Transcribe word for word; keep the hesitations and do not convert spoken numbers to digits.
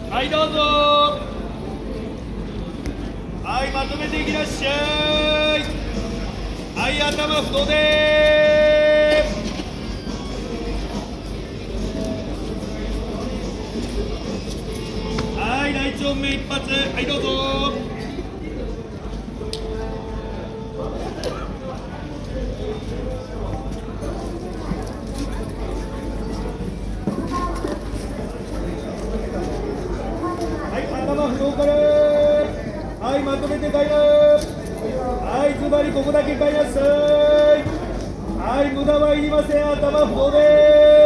はいどうぞ。はいまとめていきらっしゃい。はい頭太でー。はい大腸目一発。はいどうぞ。頭不動からはいまとめて買います。はいズバリここだけ買いなさい。はい無駄はいりません。頭不動でーす。